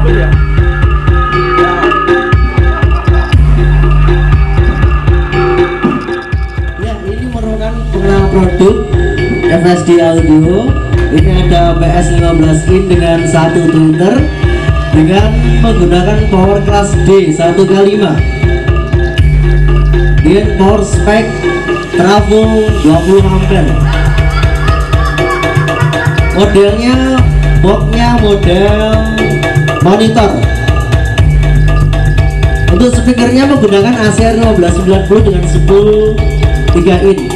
Produk FSD Audio ini ada PS15 in dengan 1 tweeter dengan menggunakan power class D 1x5 dengan power spec trafo 20 ampere. Modelnya boxnya model monitor. Untuk speakernya menggunakan ACR 1590 dengan spool 3 in.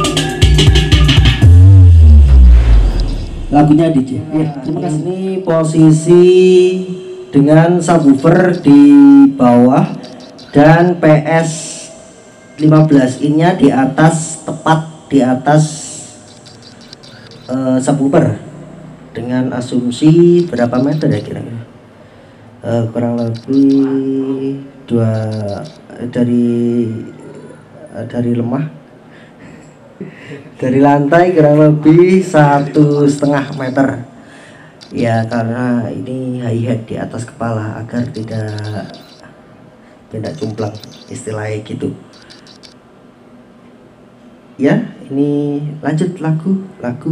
Lagunya DJ. Ya, terima kasih. Ini posisi dengan subwoofer di bawah dan PS15 innya di atas, tepat di atas subwoofer dengan asumsi berapa meter ya kira-kira? Kurang lebih dari lemah. Dari lantai kurang lebih 1,5 meter ya, karena ini high hat di atas kepala agar tidak cumplang istilahnya gitu ya. Ini lanjut lagu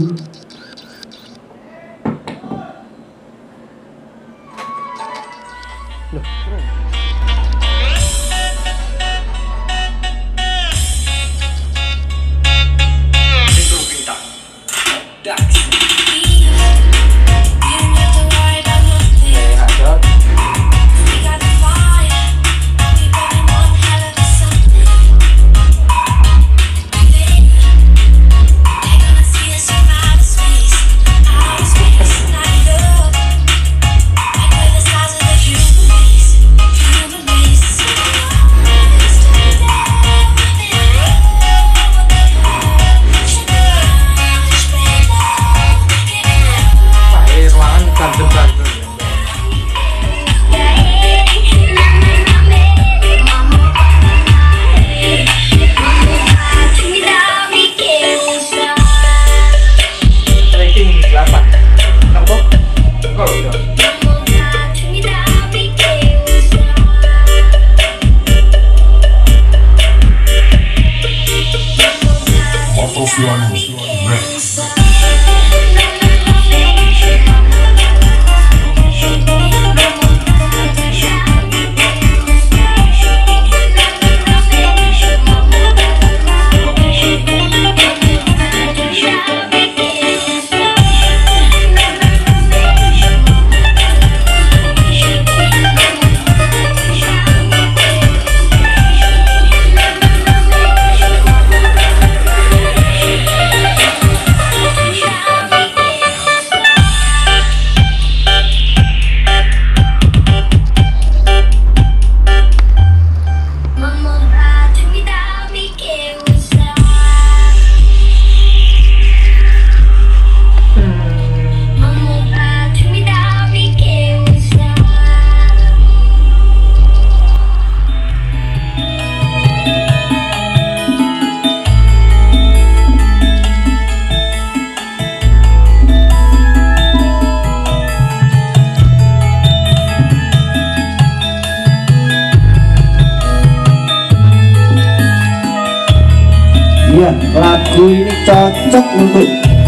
ya. Lagu ini cocok untuk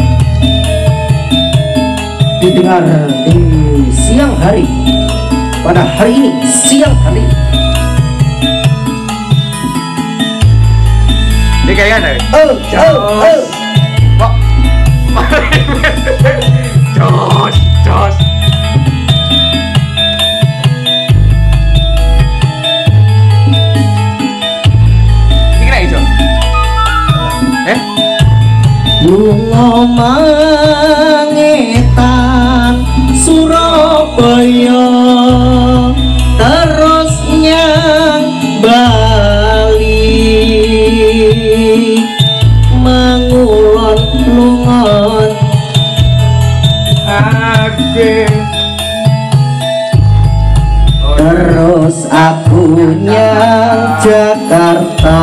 didengar di siang hari, pada hari ini siang hari. Ini kayaknya Jos. Ini kena hijau. Lunga mangetan Surabaya terus nyang Bali, mangulon lungon terus aku nyang Jakarta.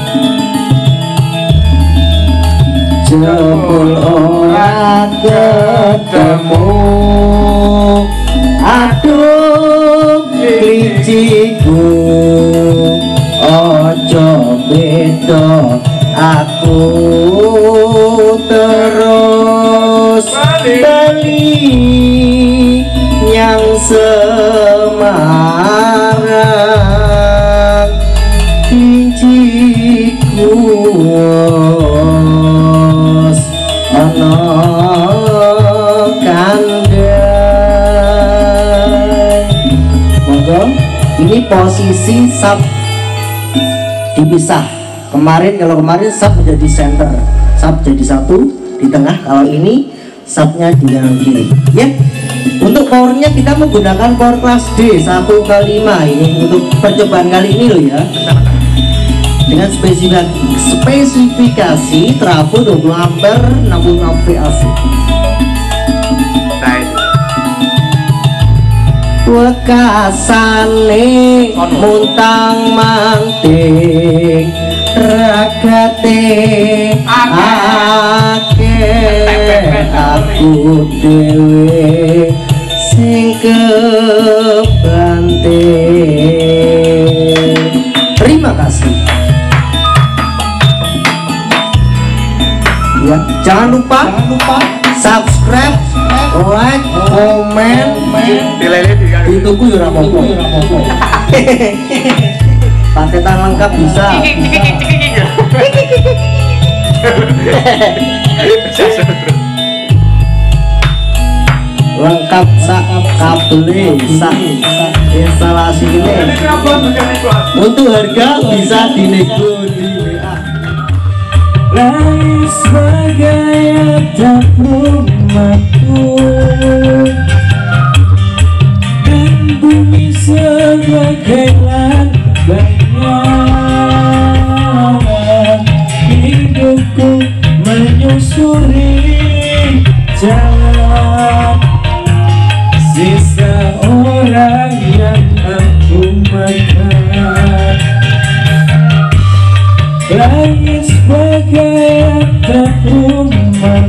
Jempol ora ketemu. Aduh kliciku ojo beda aku terus bali yang Semarang kliciku ono kandang. Monggo ini posisi sub dipisah. Kalau kemarin sub menjadi center, sub jadi satu di tengah. Kalau ini subnya di kanan kiri ya. Untuk powernya kita menggunakan power kelas D 1/5 ini untuk percobaan kali ini loh ya, dengan spesifikasi trafo 20 ampere 60 VAC. Wekasane muntang manting ragate akeh aku dhewe sing kebanting. Terima kasih ya. Jangan lupa subscribe, like, komen, ditunggu ya rapopo. Paketan lengkap bisa. Lengkap sak kabel, sak instalasi ini. Untuk harga bisa dinego di WA. Langit sebagai atap rumahku dan bumi sebagai lantainya. Hidupku menyusuri jalan sisa orang yang aku makan. Langit sebagai atap rumah